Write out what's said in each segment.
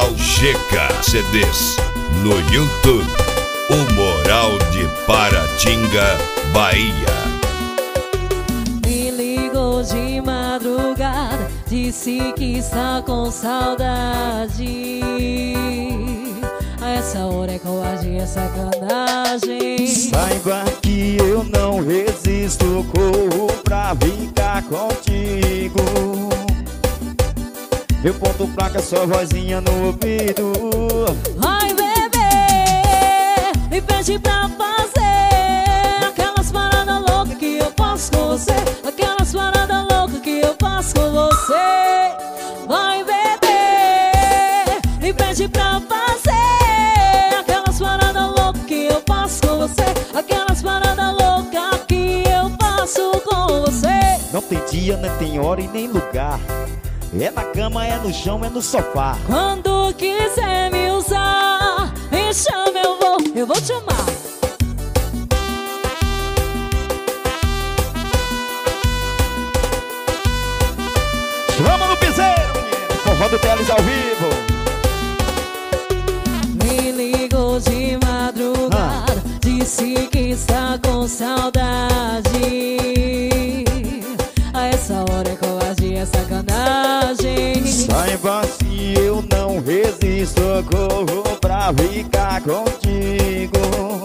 Canal GK CDs no YouTube. O Moral de Paratinga, Bahia. Me ligou de madrugada, disse que está com saudade. A essa hora é covardia, é sacanagem. Saiba que eu não resisto, corro pra ficar contigo. Eu ponto placa, sua vozinha no ouvido. Ai, bebê, me pede pra fazer aquelas paradas loucas que eu faço com você. Aquelas paradas loucas que eu faço com você. Vai, bebê, me pede pra fazer aquelas paradas loucas que eu faço com você. Aquelas paradas loucas que eu faço com você. Não tem dia, nem tem hora e nem lugar. É na cama, é no chão, é no sofá. Quando quiser me usar, me chama, eu vou te amar. Chama no piseiro, menino. Forró do Teles ao vivo. Me ligou de madrugada, disse que está com saudade. A essa hora é covardia, é sacanagem. Saiba se eu não resisto, corro pra ficar contigo.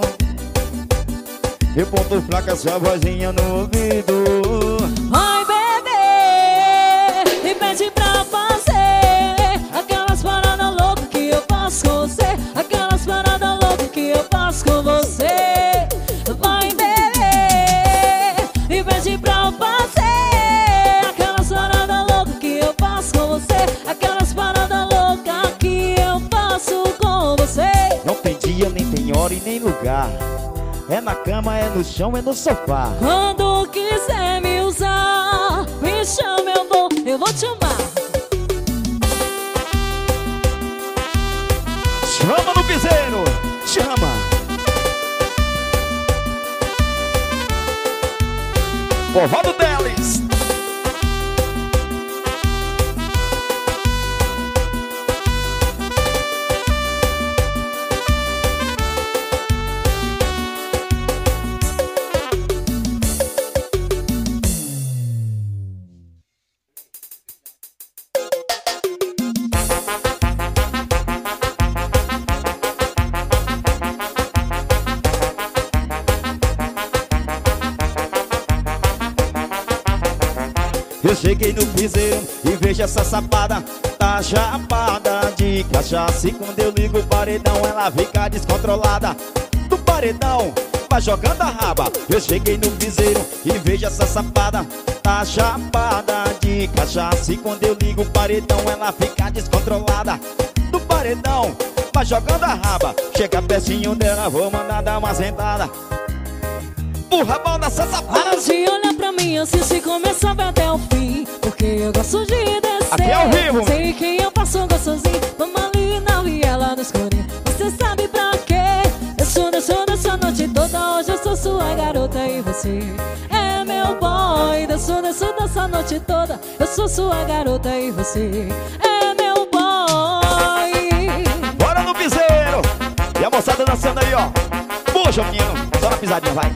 Eu ponto fraca, sua vozinha no ouvido. Ai, bebê, me pede pra fazer aquelas paradas loucas que eu faço com você. Aquelas paradas loucas que eu faço com você. Vai, bebê, me pede pra fazer aquelas paradas loucas que eu faço com você. Aquelas paradas loucas que eu faço com você. Não tem dia, nem tem hora e nem lugar. É na cama, é no chão, é no sofá. Quando quiser me usar, me chama, eu vou te amar. Chama no piseiro, chama. Forró do Teles. Eu cheguei no piseiro e vejo essa sapada, tá chapada de cachaça. E quando eu ligo o paredão, ela fica descontrolada. Do paredão, vai jogando a raba. Eu cheguei no piseiro e vejo essa sapada, tá chapada de cachaça. E quando eu ligo o paredão, ela fica descontrolada. Do paredão, vai jogando a raba. Chega pertinho dela, vou mandar dar uma sentada. Empurra a mão nessa safada. Para de olhar pra mim, assiste, começa vai até o fim. Porque eu gosto de descer. Aqui é ao vivo. Sei que eu passo gostosinho. Vamos ali na viela no escurinho. Você sabe pra quê? Desço a noite toda. Hoje eu sou sua garota e você é meu boy. Desço a noite toda. Eu sou sua garota e você é meu boy. Bora no piseiro. E a moçada dançando aí, ó. Puxa, menino, só na pisadinha, vai.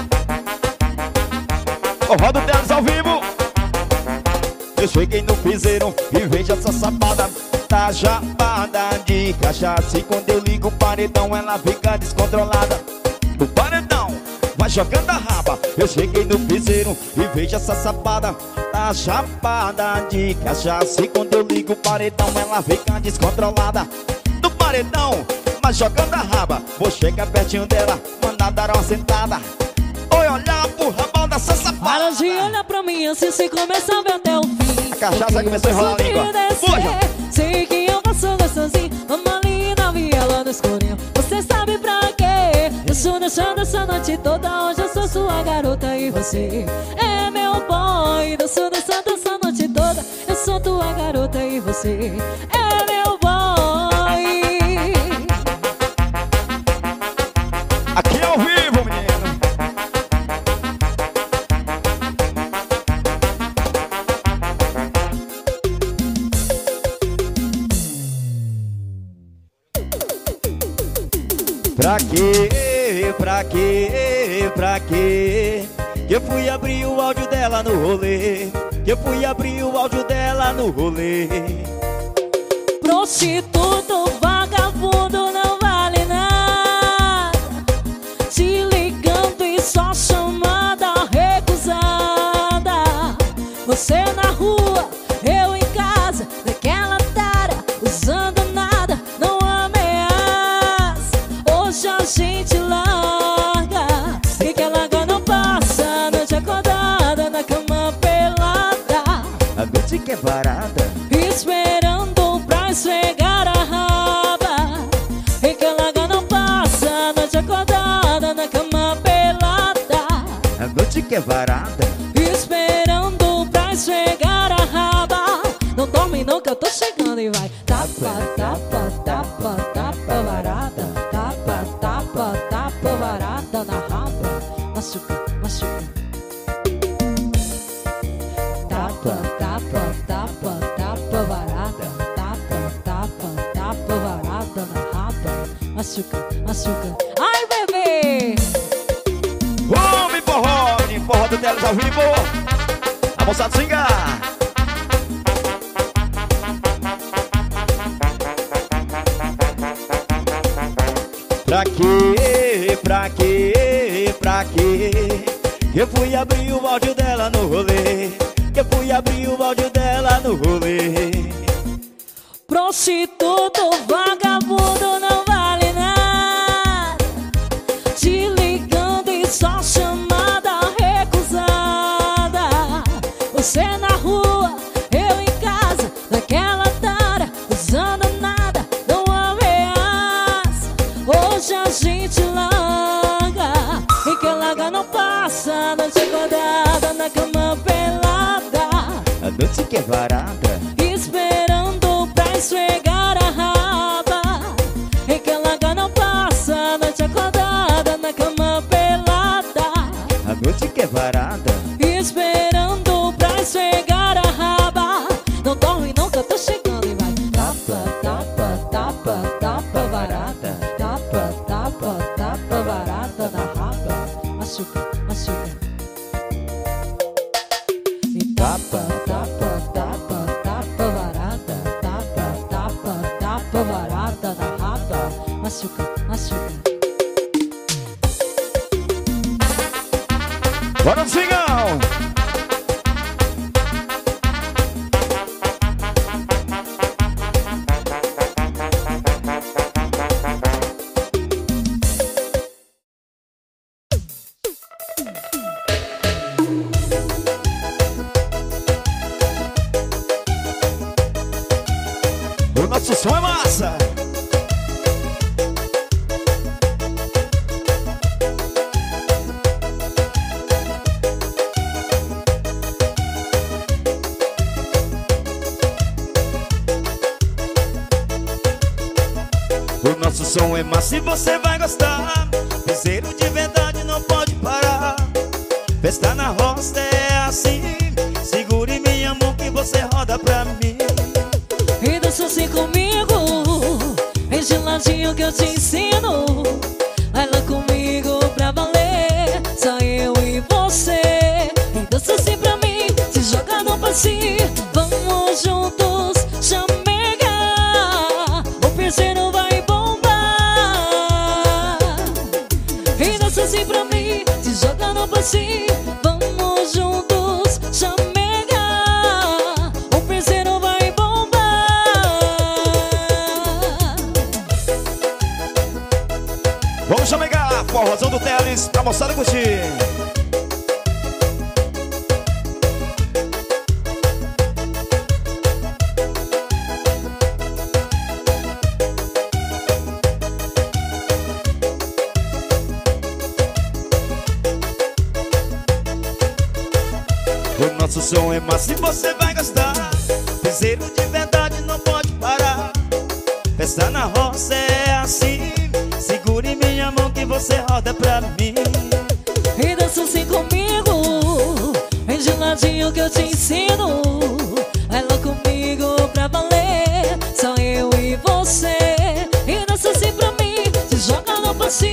Forró do Teles ao vivo. Eu cheguei no piseiro e vejo essa sapada, tá chapada de cachaça. E quando eu ligo o paredão, ela fica descontrolada. O paredão vai jogando a raba. Eu cheguei no piseiro e vejo essa sapada, tá chapada de cachaça. E quando eu ligo o paredão, ela fica descontrolada. Do paredão vai jogando a raba. Vou chegar pertinho dela, mandar dar uma sentada. Oi, olhar pro rabão dessa safada. Para de olhar pra mim, assim se começa a ver até o fim. A cachaça começou a enrolar a língua. Puxa. Sei que eu passo gostosinho. Vamos ali na viela no escurinho. Você sabe pra quê? Eu sou deixando essa noite toda. Hoje eu sou sua garota e você é meu boy. Eu sou deixando essa noite toda. Eu sou tua garota e você é meu boy. Aqui é ao vivo, menino. Pra quê, pra quê, pra quê? Que eu fui abrir o áudio dela no rolê. Que eu fui abrir o áudio dela no rolê. Prostituto, vagabundo, não vale nada. Te ligando e só chamada recusada. Você na rua, eu em casa, daquela tara, usando nada, não ameaça. Hoje a gente larga, e que a larga não passa. Noite acordada, na cama pelada, A noite que é varada, esperando pra esfregar a raba. E que a larga não passa. Noite acordada, na cama pelada, a noite que é varada. esperando pra esfregar a raba. Não dorme não que eu tô chegando e vai. Tapa, tapa, tapa, tapa varada. Tapa, tapa, tapa varada na raba. Machuca, machuca. Tapa, tapa, tapa, tapa varada. Tapa, tapa, tapa varada na raba. Machuca, machuca. Ai, bebê! Homem forró, de forró do Teles ao vivo. A moçada singa. Pra quê, pra quê, pra quê? Eu fui abrir o áudio dela no rolê. Eu fui abrir o áudio dela no rolê. Prostituto, vagabundo, não vale nada. Te ligando e só chamada recusada. Você na rua, eu em casa, daquela tara, usando nada, não ameaça. Hoje a gente larga, e que larga não passa. Noite acordada, na cama pelada, A noite que é varada, esperando pra esfregar a raba. E que a larga não passa. Noite acordada, na cama pelada, a noite que é varada. esperando pra esfregar a raba. Não dorme não que eu tô chegando e vai. Tapa, tapa, tapa, tapa varada. Tapa, tapa, tapa varada na raba. Machuca, machuca. E tapa, tapa, tapa, tapa varada. Tapa, tapa, tapa varada na raba. Machuca, machuca. Bora, Cigão! O nosso som é massa! O nosso som é massa e você vai gostar. Piseiro de verdade não pode parar. Festa na roça é assim. Segure minha mão que você roda pra mim. E dança assim comigo, vem geladinho que eu te ensino. Vai lá comigo pra valer, só eu e você. E dança assim pra mim, se joga no passinho. Vamos juntos, chamegar. O piseiro vai bombar. E dança assim pra mim, se joga no passinho. Vamos juntos, chamegar. O piseiro vai bombar. Vamos chamegar, forrozão do Teles, pra moçada curtir. O nosso som é massa e você vai gostar. Piseiro de verdade não pode parar. Festa na roça é assim. Segure minha mão que você roda pra mim. E dança assim comigo, vem geladinho que eu te ensino. Vai lá comigo pra valer, só eu e você. E dança assim pra mim, se joga no passinho.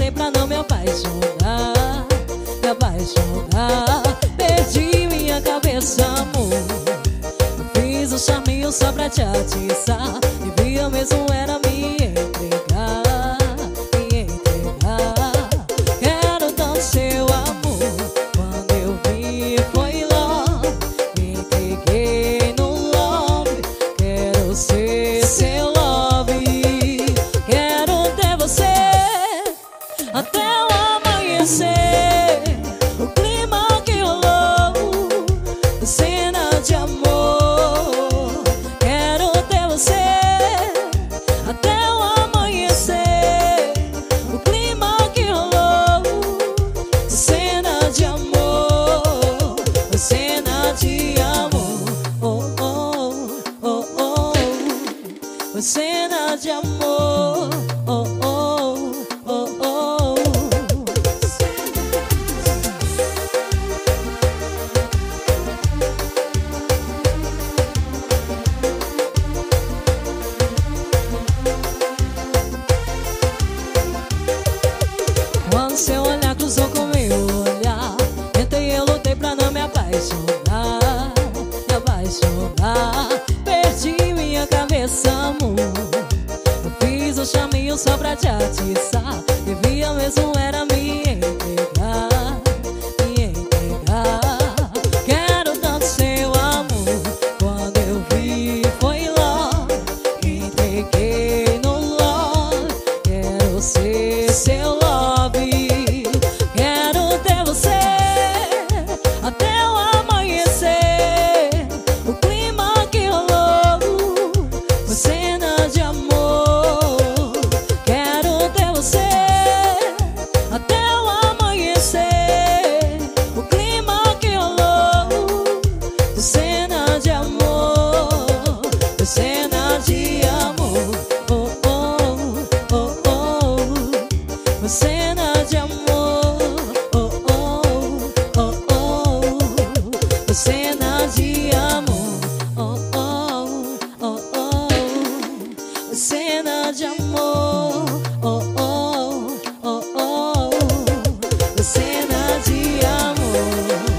lutei pra não me apaixonar, me apaixonar. Perdi minha cabeça, amor. Fiz um charminho só pra te atiçar. Devia mesmo era me entregar, me entregar. Quero tanto seu amor. Quando eu vi foi love. Me entreguei no love. Quero ser seu love. Quero ter você até o amanhecer. O clima que rolou, cena de amor. Quero ter você até o amanhecer. O clima que rolou, cena de amor, cena de amor. Oh, oh, oh, oh. Cena de amor. Oh, oh, oh, oh. Quando seu olhar cruzou com meu olhar, tentei, eu lutei pra não me apaixonar, me apaixonar. Perdi minha cabeça, amor. Eu fiz um charminho só pra te atiçar. Devia mesmo era me entregar, me entregar. Quero tanto seu amor. Quando eu vi foi love. Me entreguei no love. Quero ser seu love. Quero ter você até o amanhecer. O clima que rolou, cena de amor. Quero ter você até o amanhecer. O clima que rolou, cena de amor, cena de amor. Oh, oh, oh, oh. Cena de amor. Oh, oh, oh, oh. Cena de amor. Oh, oh, oh, oh. Cena de amor. Oh, oh, oh, oh. Cena de amor.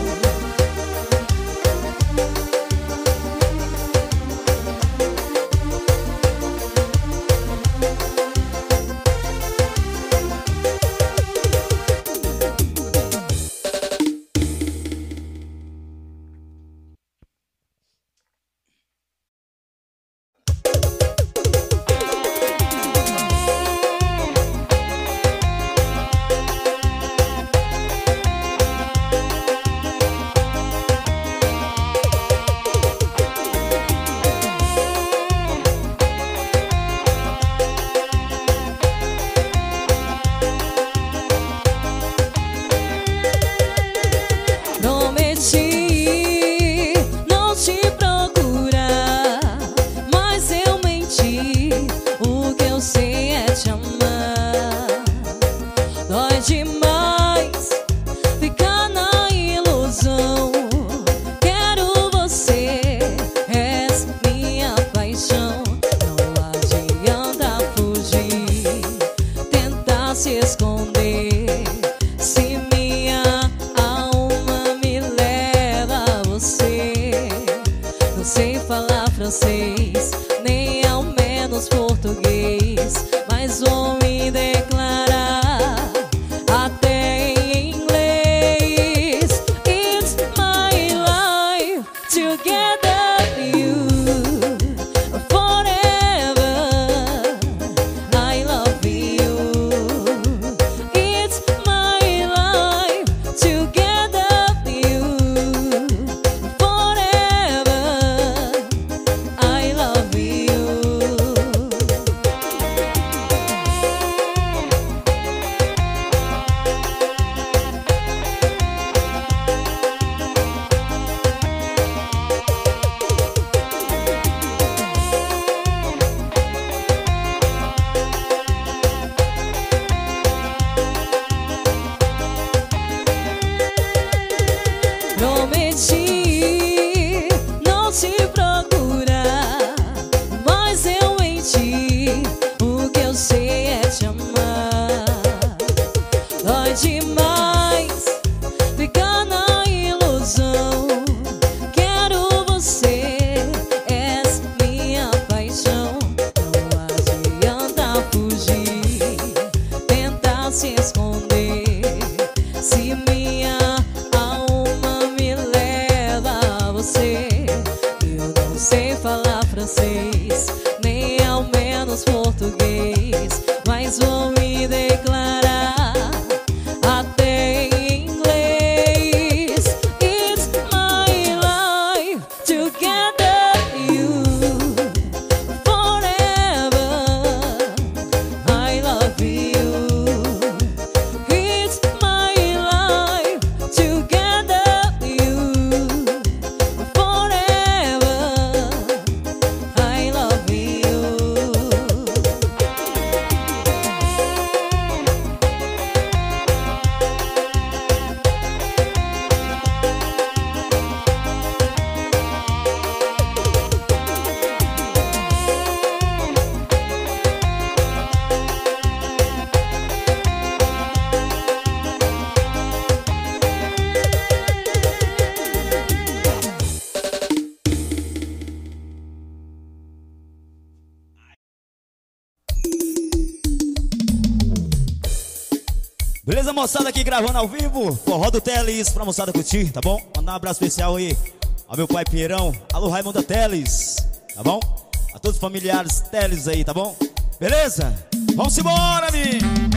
Prometi não te procurar, mas eu menti. O que eu sei é te amar. Dói demais ficar na ilusão. Quero você, és minha paixão. Não adianta fugir, tentar se esconder. Se minha alma me leva a você. Não sei falar francês, nem ao menos português, mas vou me declarar até em inglês. It's my life together with you forever. I love you. It's é demais ficar na ilusão. Quero você, és minha paixão. Não adianta fugir, tentar se esconder. Se minha alma me leva a você, eu não sei falar francês, nem ao menos português, mas vou me declarar até em inglês. It's my life together, you forever. I love you. It's my life together, you forever. I love you. Beleza, moçada, aqui gravando ao vivo, forró do Teles, pra moçada curtir, tá bom? Mandar um abraço especial aí ao meu pai Pinheirão, alô Raimundo Teles, tá bom? A todos os familiares Teles aí, tá bom? Beleza? Vamos embora, amigo!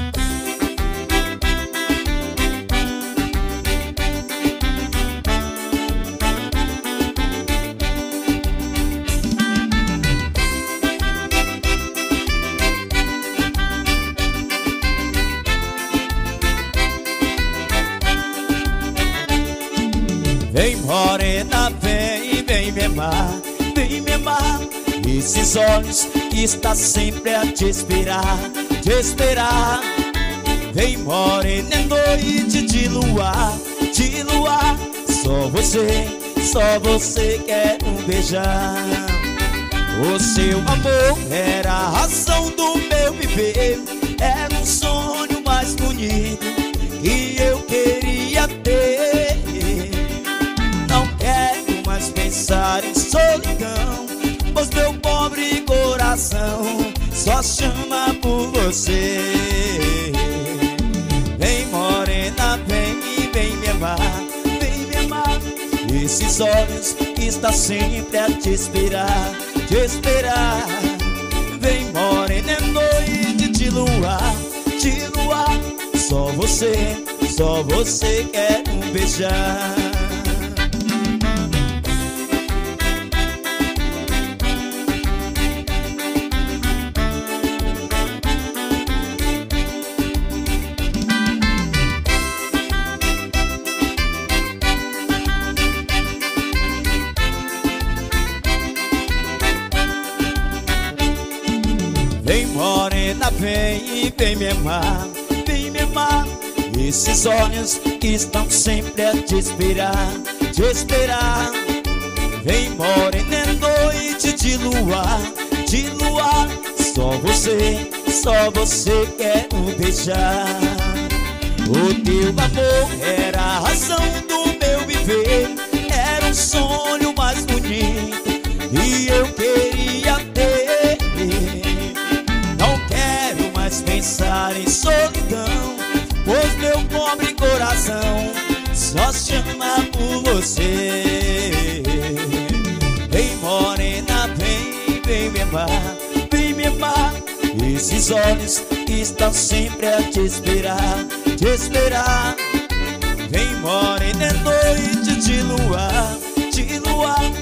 Vem morena, vem me amar, vem me amar. Esses olhos que está sempre a te esperar, te esperar. Vem morena, é noite de luar, de luar. Só você quer beijar. O seu amor era a razão do meu viver, era um sonho mais bonito que eu queria ter. Não quero mais pensar em solidão, pois meu pobre coração só chama por você. Vem morena, vem me amar, vem me amar. Esses olhos que está sempre a te esperar, te esperar. Vem morena, é noite de luar, de luar. Só você quer beijar. Vem morena, vem me amar, vem me amar. Esses olhos que estão sempre a te esperar, te esperar. Vem morena, é noite de luar, de luar. Só você quer beijar. O teu amor era a razão do meu viver, era um sonho mais bonito e eu queria ter. Não quero mais pensar em solidão, pois meu pobre coração só chama por você. Vem morena, vem me amar, vem me amar. Esses olhos que estão sempre a te esperar, te esperar. Vem morena, é noite de luar, de luar.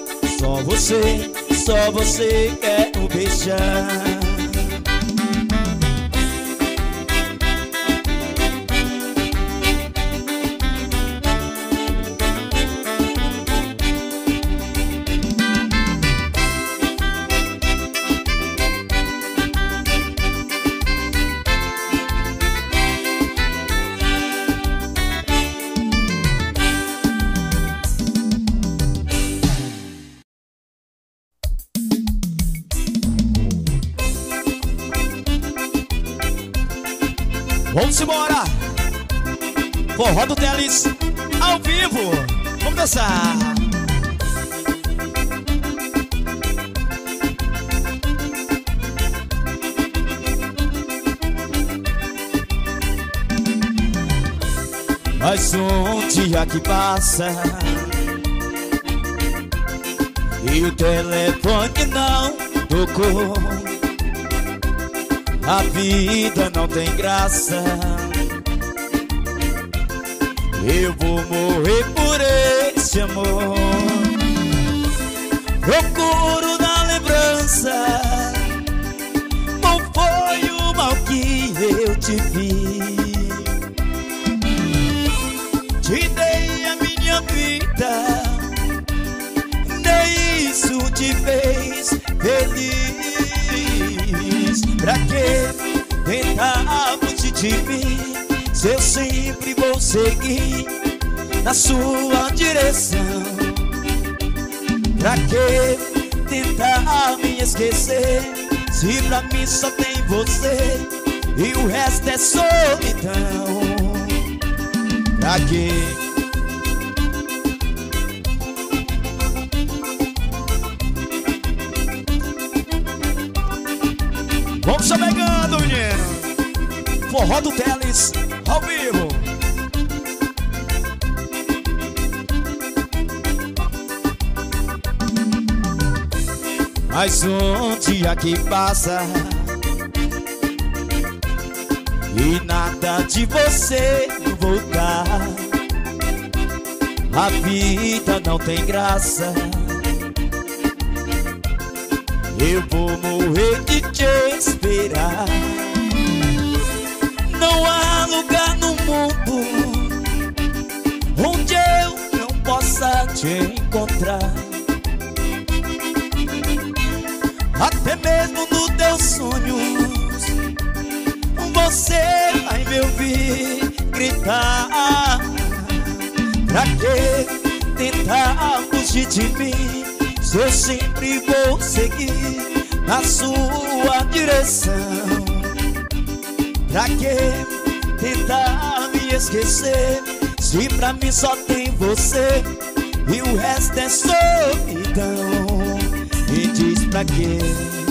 Só você quer beijar. Vamos embora! Forró do Teles, ao vivo. Vamos dançar. Mais um dia que passa e o telefone não tocou. A vida não tem graça. Eu vou morrer por esse amor. Procuro na lembrança. Não foi o mal que eu te fiz. Te dei a minha vida, nem isso te fez feliz. Pra que tentar fugir de mim, se eu sempre vou seguir na sua direção? Pra que tentar me esquecer, se pra mim só tem você e o resto é solidão? Pra quê? Vamos chegando, menino. Forró do Teles, ao vivo. Mais um dia que passa e nada de você voltar. A vida não tem graça. Eu vou morrer de te esperar. Não há lugar no mundo onde eu não possa te encontrar. Até mesmo nos teus sonhos você vai me ouvir gritar. Pra que tentar fugir de mim, se eu sempre vou seguir na sua direção? Pra que tentar me esquecer, se pra mim só tem você e o resto é solidão? Me diz pra quê?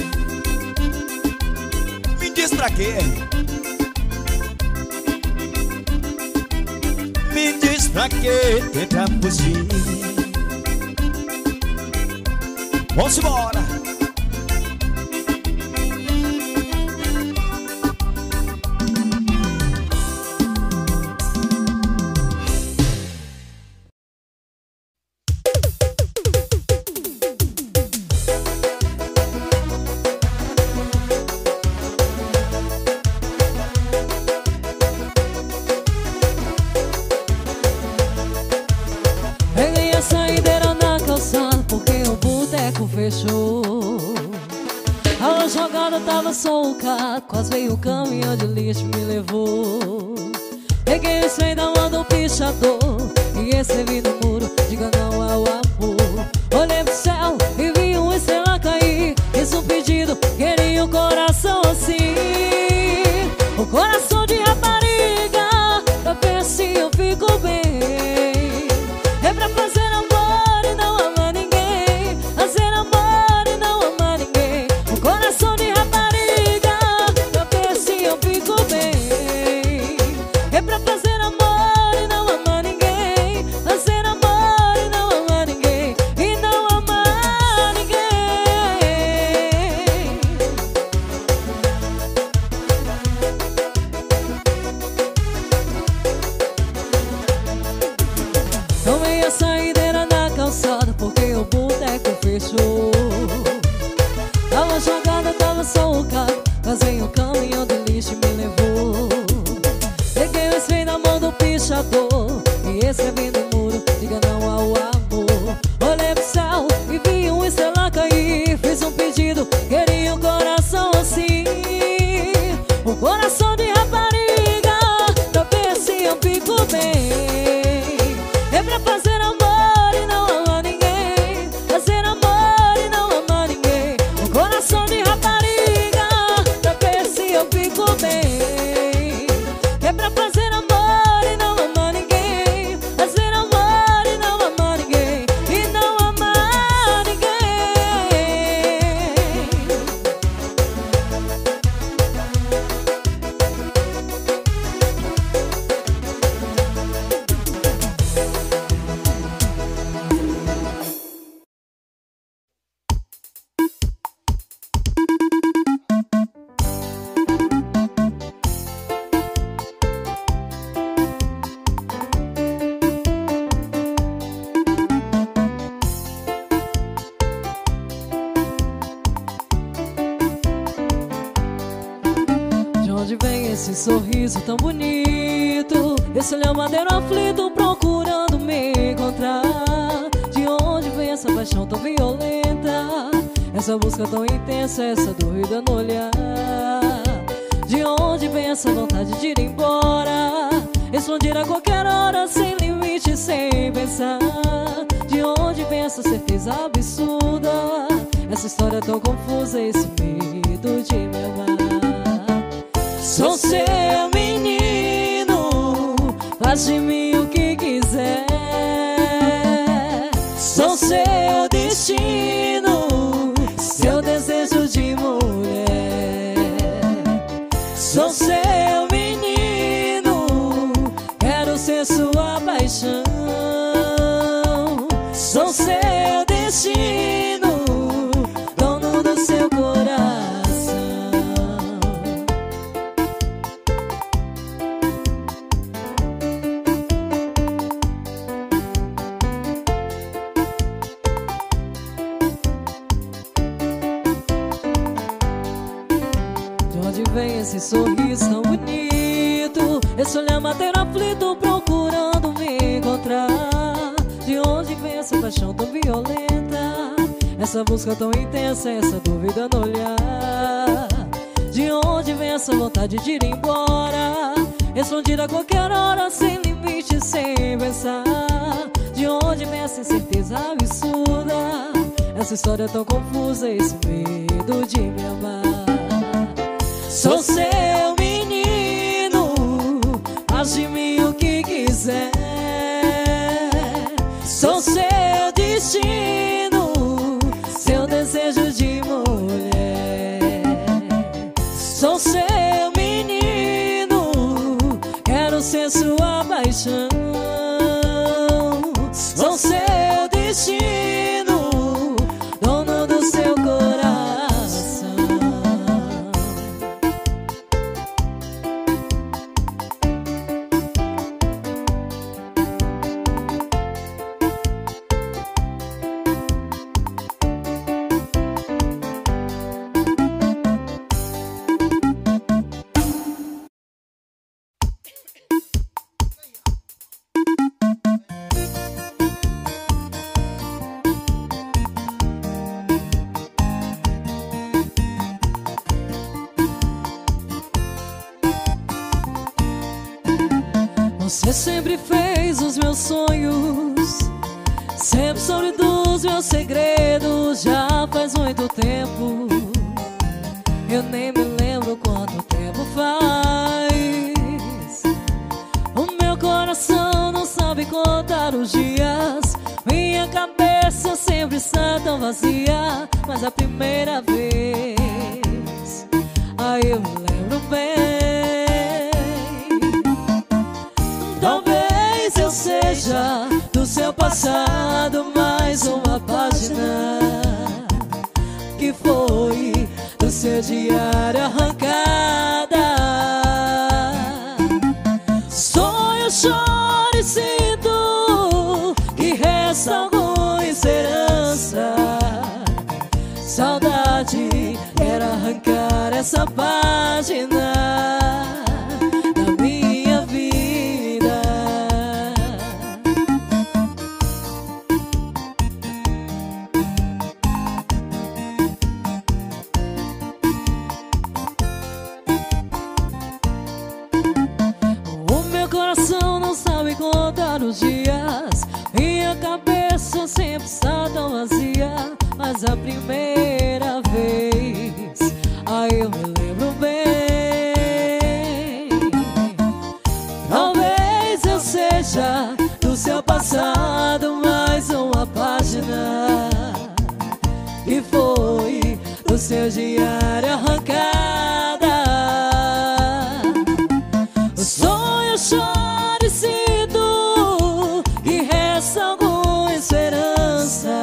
Me diz pra quê? Me diz pra que tentar fugir? Vamos embora! Quase veio o caminhão de lixo, me levou. Peguei o spray da mão do pichador e escrevi no muro: diga não ao amor. Olhei pro céu e vi uma estrela cair. Fiz um pedido, queria um coração assim, um coração de rapariga, pra ver se eu fico bem. É pra fazer amor e não amar ninguém, fazer amor e não amar ninguém. Um coração de rapariga, é pra fazer amor e não amar ninguém, fazer amor e não amar ninguém, e não amar ninguém. Tomei a saideira na calçada porque o boteco fechou. Tava jogada, tava só o carro, vazei o caminhão de lixo e me levou. Peguei o spray na mão do pichador e escrevi no muro: diga não ao amor. Olhei pro céu e vi uma estrela cair. Fiz um pedido, queria um coração assim, um coração de rapariga, pra ver se eu fico bem. É pra fazer amor e não amar ninguém, fazer amor e não amar ninguém. Um coração de rapariga, pra ver se eu fico bem. É pra fazer amor e não amar ninguém. bonito, esse olhar madeiro aflito procurando me encontrar. De onde vem essa paixão tão violenta, essa busca tão intensa, essa dúvida no olhar? De onde vem essa vontade de ir embora, explodir a qualquer hora, sem limite, sem pensar? De onde vem essa certeza absurda, essa história tão confusa, esse medo de me amar? Sou seu menino, faz de mim o que quiser. Sou seu destino, seu desejo de mulher. Sou seu menino, quero ser sua paixão. Sou seu destino, dono do seu coração. De onde vem esse sorriso tão bonito, esse olhar madeiro aflito procurando me encontrar? De onde vem essa paixão tão violenta, essa busca tão intensa, essa dúvida no olhar? De onde vem essa vontade de ir embora, escondida a qualquer hora, sem limite, sem pensar? De onde vem essa incerteza absurda, essa história tão confusa, esse medo de me amar? Sou seu menino, faz de mim o que quiser. Sou seu destino, seu desejo de mulher. Sou seu menino, quero ser sua paixão. Sou seu destino, dono do seu coração. Você sempre fez os meus sonhos, sempre soube dos meus segredos. Já faz muito tempo, eu nem me lembro quanto tempo faz. O meu coração não sabe contar os dias, minha cabeça sempre está tão vazia. Mas a primeira vez, aí eu me lembro bem. Talvez eu seja do seu passado mais uma página que foi do seu diário arrancada. Sonho, choro e sinto que resta alguma esperança. Saudade, quero arrancar essa página da minha vida. Contar os dias, minha cabeça sempre está tão vazia. Mas a primeira vez, aí eu me lembro bem. Talvez eu seja do seu passado mais uma página que foi do seu diário arrancada. O sonho, choro e sinto que resta alguma esperança.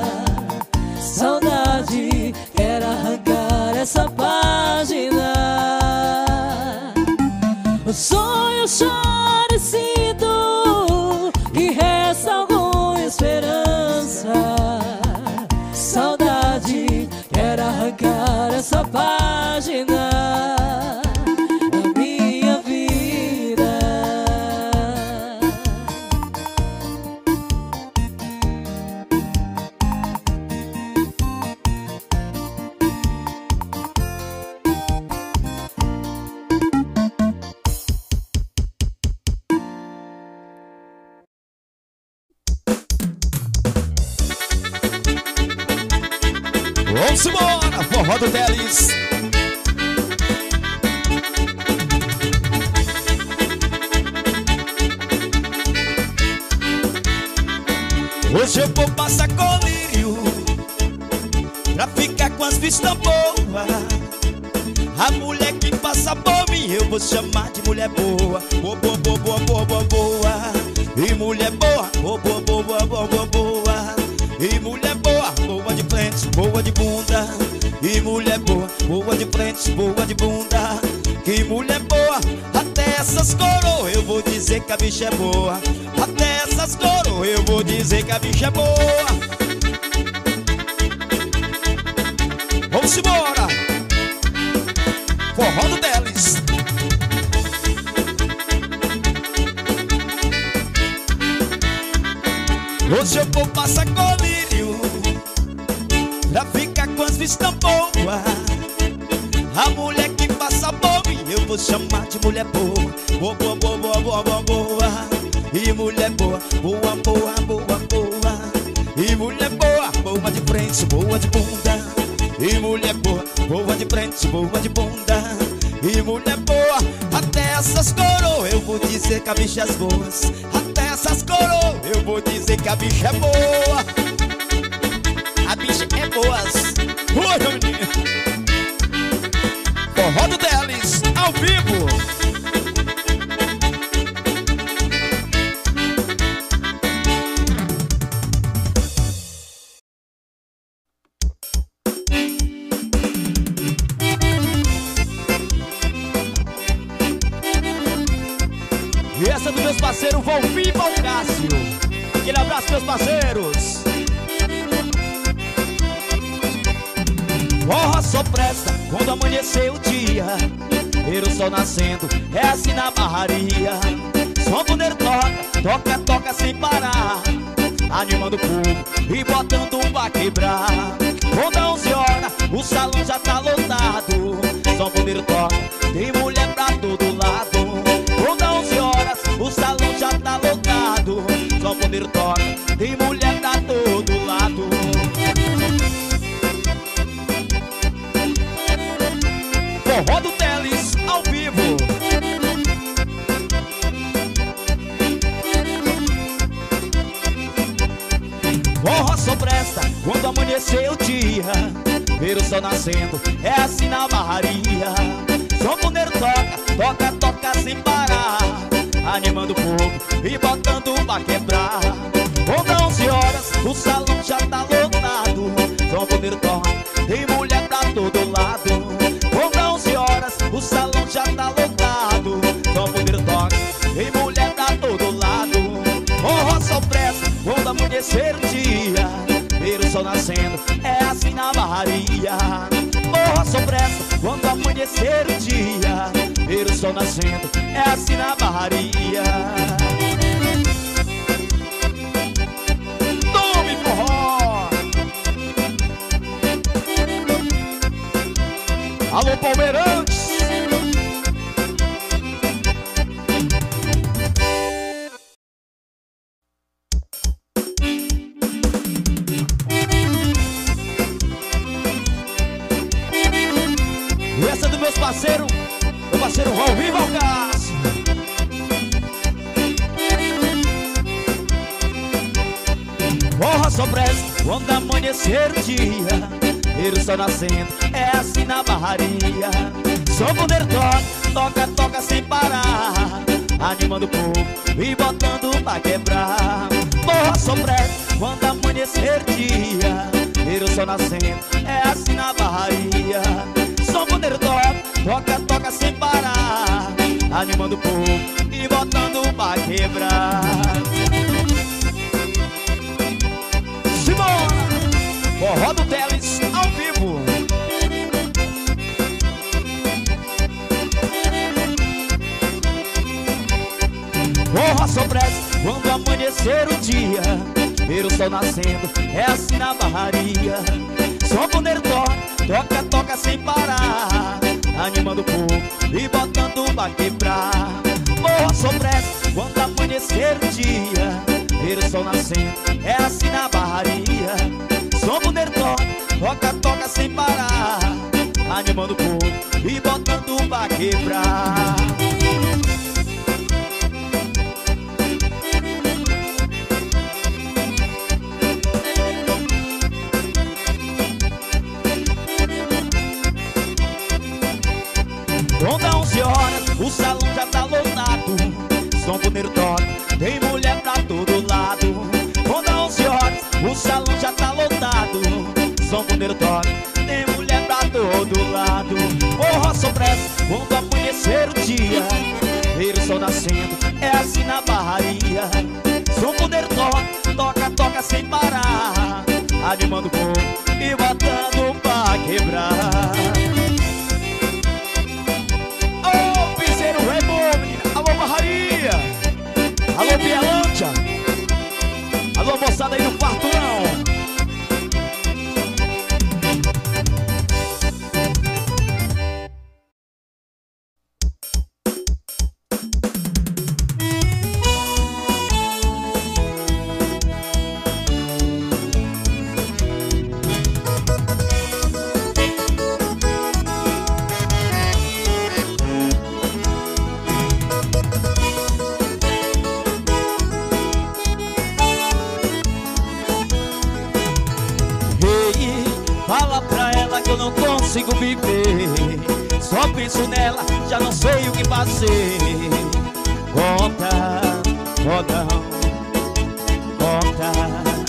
Saudade, quero arrancar essa página. O sonho, choro e sinto que resta alguma esperança. Saudade, quero arrancar essa página da minha vida. Vamos embora, forró do Teles. Hoje eu vou passar colírio pra ficar com as vistas boas. A mulher que passa por mim eu vou chamar de mulher boa. Boa, boa, boa, boa, boa, boa, boa. E mulher boa, boa, boa, boa, boa, boa, boa, boa. E mulher boa, boa de frente, boa de bunda. E mulher boa, boa de frente, boa de bunda. Que mulher boa, até essas coroas eu vou dizer que a bicha é boa. Até essas coroas eu vou dizer que a bicha é boa. Vamos embora, forró do Teles. Hoje eu vou passar colírio pra ficar com as vistas boas. A mulher que passa por mim eu vou chamar de mulher boa. Boa, boa, boa, boa, boa, boa, boa. E mulher boa, boa, boa, boa, boa. E mulher boa, boa de frente, boa de bunda. E mulher boa, boa de frente, boa de bunda. E mulher boa, até essas coroas eu vou dizer que a bicha é boas. Até essas coroas eu vou dizer que a bicha é boa. A bicha é boas. Oi, menino. Forró do Teles, ao vivo. E essa dos meus parceiros Volvi e Valcácio. Aquele abraço, meus parceiros. Forró só presta quando amanhecer o dia, ver o sol nascendo, é assim na barraria. Som poder toca, toca, toca sem parar, animando o povo e botando pra quebrar. Quando 11 horas, o salão já tá lotado. Som poder toca, tem mulher pra todo lado. Quando 11 horas, o salão já tá lotado. Som poder toca, tem mulher pra todo lado. Forró do Teles, ao vivo. Forró só presta quando amanhecer o dia, ver o sol nascendo, é assim na barraria. Som poder toca, toca, toca sem parar, animando o povo e botando pra quebrar. Quando 11 horas, o salão já tá lotado. Som poder toca, tem mulher pra todo lado. Quando 11 horas, o salão já tá lotado. Só poder toca, tem mulher pra todo lado. Forró só presta quando amanhecer o dia, ver o sol nascendo, é assim na barraria. Forró só presta quando amanhecer o dia, ver o sol nascendo, é assim na barraria. Tome forró! Alô, Palmeirantes! E essa é do meus parceiros, meu parceiro Volvi e Valcácio. Forró só presta quando amanhecer o dia, ver o sol nascendo, é assim na barraria. Só poder toca, toca, toca sem parar, animando o povo e botando pra quebrar. Forró só presta quando amanhecer o dia, ver o sol nascendo, é assim na barraria. Só poder toca, toca, toca sem parar, animando o povo e botando pra quebrar. Simbora! Forró do Teles, ao vivo. Forró só presta quando amanhecer o dia, ver o sol nascendo, é assim na barraria. Só poder toca, toca, toca sem parar, animando o povo e botando pra quebrar. Forró só presta quando amanhecer o dia, ver o sol nascendo, é assim na barraria. Só poder toca, toca, toca sem animando o povo e botando pra quebrar. Ronda 11 horas, o salão já tá lotado. Sanfoneiro toca, tem mulher pra todo lado. Ronda 11 horas, o salão já tá lotado. Sanfoneiro toca, tem mulher pra todo lado. Forró só pressa, quando amanhecer o dia. Ver o sol nascendo, é assim na barraria. Sanfoneiro toca, toca, toca sem parar, animando o povo e botando pra quebrar. Alô Barraria, alô Bielândia, alô moçada aí no Quarturão. Fala pra ela que eu não consigo viver. Só penso nela, já não sei o que fazer. Conta, conta, conta.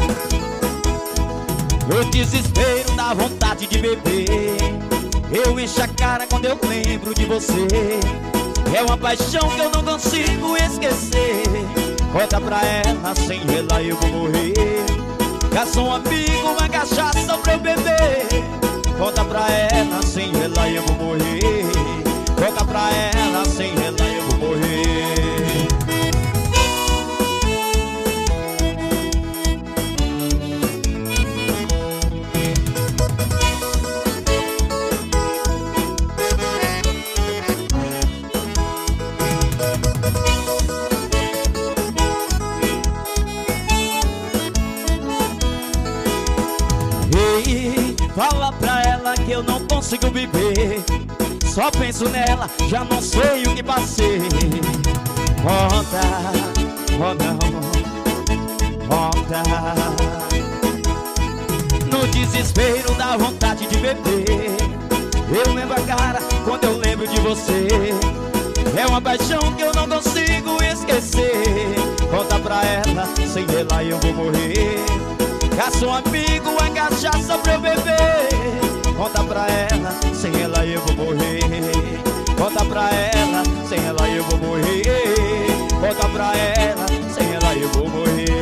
No desespero dá vontade de beber. Eu encho a cara quando eu lembro de você. É uma paixão que eu não consigo esquecer. Conta pra ela, sem ela eu vou morrer. Caça um amigo, uma cachaça pra eu beber. Conta pra ela, sem ela eu vou morrer. Conta pra ela, sem ela eu vou morrer. Fala pra ela que eu não consigo viver. Só penso nela, já não sei o que passei. Conta, conta, conta. No desespero dá vontade de beber. Eu lembro a cara quando eu lembro de você. É uma paixão que eu não consigo esquecer. Conta pra ela, sem ela eu vou morrer. Caça um amigo, uma cachaça pra eu beber. Conta pra ela, sem ela eu vou morrer. Conta pra ela, sem ela eu vou morrer. Conta pra ela, sem ela eu vou morrer.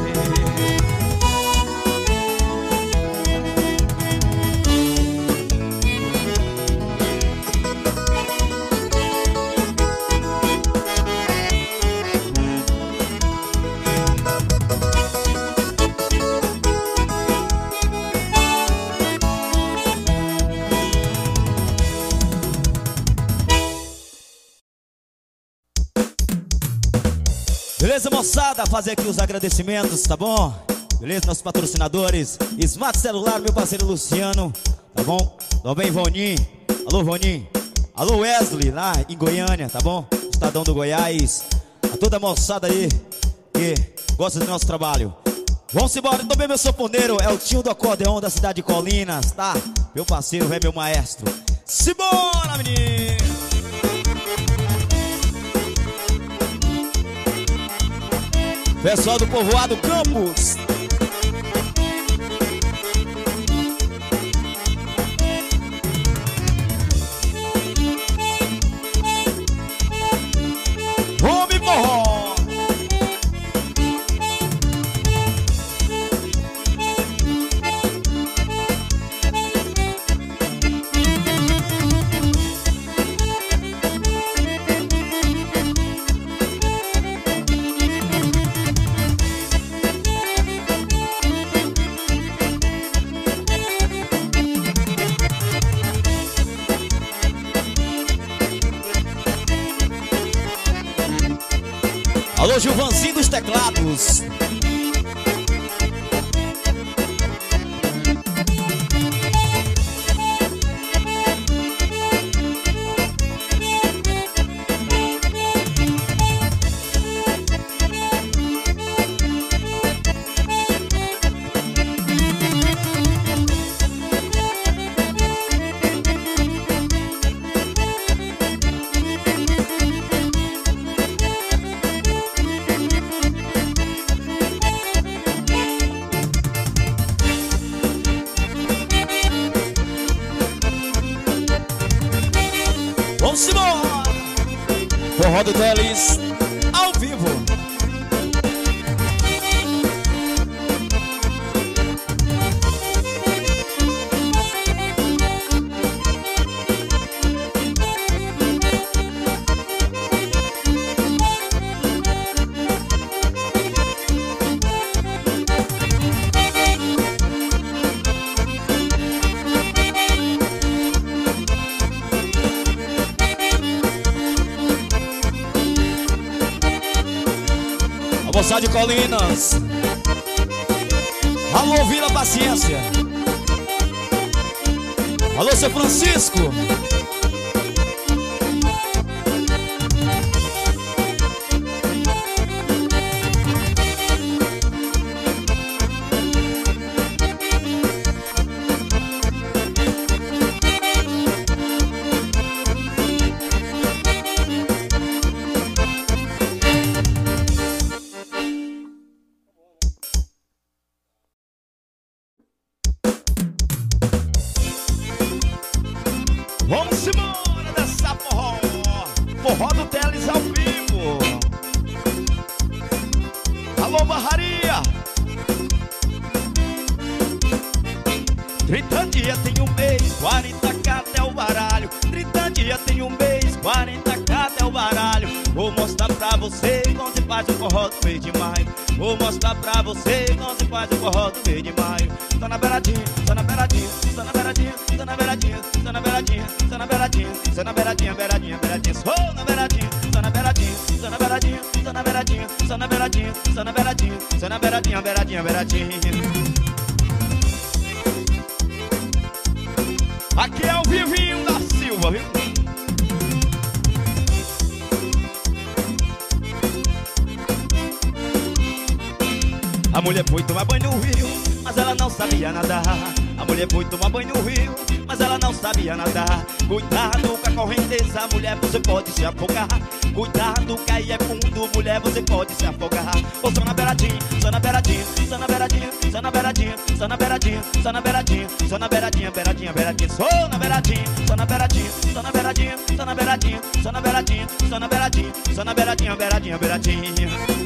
Beleza, moçada? Fazer aqui os agradecimentos, tá bom? Beleza, nossos patrocinadores Smart Celular, meu parceiro Luciano, tá bom? Também Vonim, alô Vonim. Alô Wesley, lá em Goiânia, tá bom? Estadão do Goiás. A toda a moçada aí que gosta do nosso trabalho. Vamos embora, também meu sanfoneiro é o tio do acordeão da cidade de Colinas, tá? Meu parceiro, é meu maestro. Simbora, menino! Pessoal do Povoado Campos. Vamos forró. Alô, Gilvanzinho dos teclados. Forró do Teles, ao vivo. Moçada de Colinas, alô Vila Paciência, alô seu Francisco. Vamos embora dessa forró, forró do Teles ao vivo. Alô Barraria, 30 dias tem um mês, 40k é o baralho. 30 dias tem um mês, 40k é o baralho. Vou mostrar pra você como se faz o forró do mês de maio. Vou mostrar pra você como se faz o forró do mês de maio. Tô na beiradinha, tô na beiradinha, tô na beiradinha, tô na beiradinha, tô na beiradinha, tô na beiradinha, tô na beiradinha, beiradinha, beiradinha. Sou na beiradinha, tô na beiradinha, tô na beiradinha, tô na beiradinha, tô na beiradinha, tô na beiradinha, tô na beiradinha, beiradinha, beiradinha. Aqui é o Vivinho da Silva, viu? A mulher foi tomar banho no rio, mas ela não sabia nadar. A mulher foi tomar banho no rio, mas ela não sabia nadar. Cuidado com a correnteza, mulher, você pode se afogar. Cuidado que aí é fundo, mulher, você pode se afogar. Ô, só na beiradinha, só na beiradinha, só na beiradinha, só na beiradinha, só na beiradinha, só na beiradinha, só na beiradinha, beiradinha, beiradinha. Só na beiradinha, só na beiradinha, só na beiradinha, só na beiradinha, só na beiradinha, só na beiradinha, só na beiradinha, beiradinha, beiradinha.